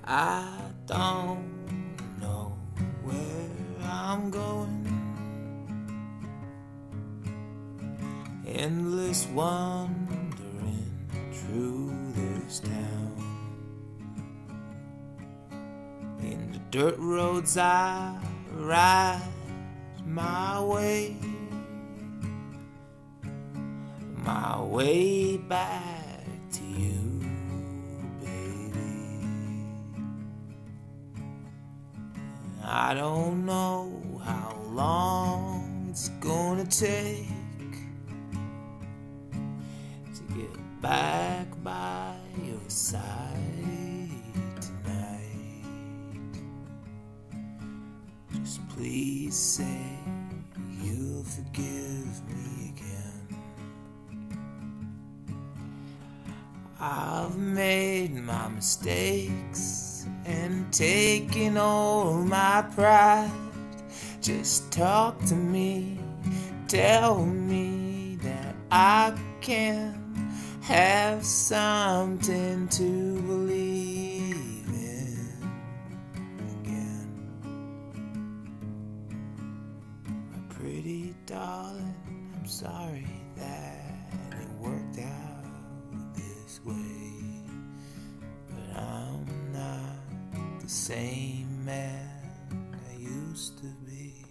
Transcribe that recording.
I don't know where I'm going. Endless wandering through this town. In the dirt roads I ride my way back to you, baby. I don't know how long it's gonna take to get back by your side tonight. Just please say you'll forgive me again. I've made my mistakes and taken all my pride. Just talk to me, tell me that I can have something to believe in again. My pretty darling, I'm sorry that it worked out this way, but I'm not the same man I used to be.